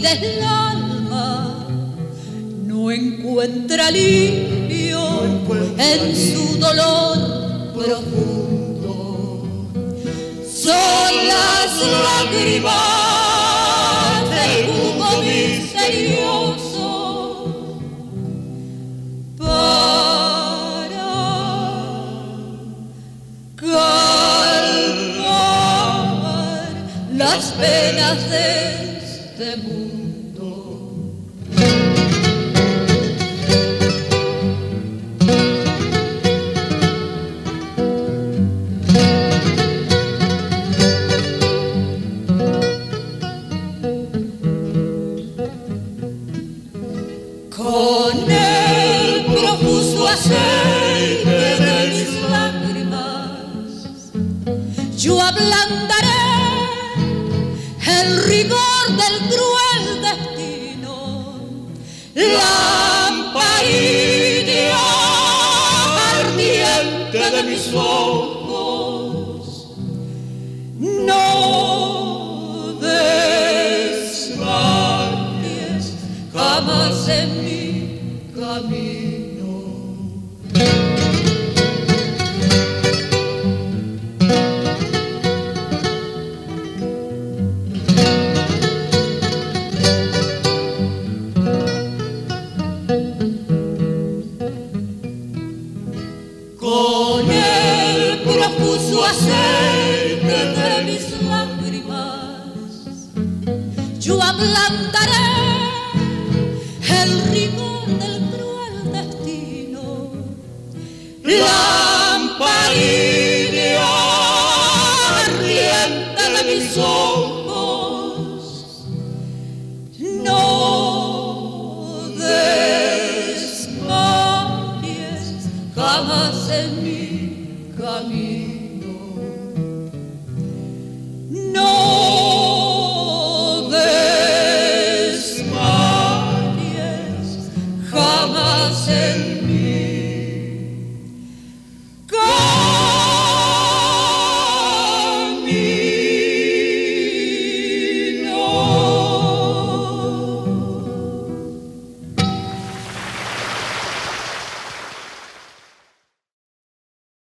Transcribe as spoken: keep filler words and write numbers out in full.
del alma no encuentra alivio no encuentra en su dolor profundo. Son las lágrimas del jugo misterioso para calmar las penas de este mundo. Con el profuso aceite de mis lágrimas yo ablandaré el rigor del cruel destino. Lamparilla ardiente de mis ojos, no desmayes jamás en mi camino. Con el profuso aceite de mis lágrimas yo ablandaré el rigor del cruel destino. Lamparilla ardiente de mis ojos, no desmayes jamás en mi camino.